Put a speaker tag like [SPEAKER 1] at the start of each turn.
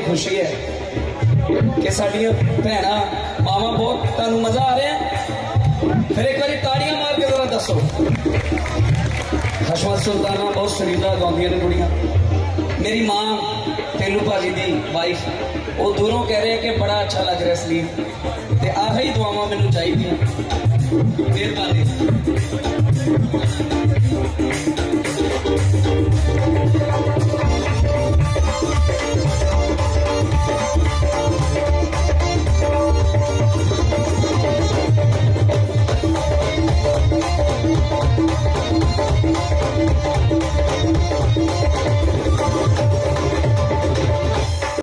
[SPEAKER 1] खुशी है कि साडियां भैणां मावां बहुत तुहानूं मजा आ रहा है। फिर एक बार ताड़ियां मार के जरा दसो। हशमत सुल्ताना बहुत शरीदा गाउंदियां ने कुड़ियां। मेरी मां तेलू भाजी दी वाइफ वो दूरों कह रहे हैं कि बड़ा अच्छा लग रहा है सलीम ते आही दुआवां मैनूं चाहिए। मेहरबानी।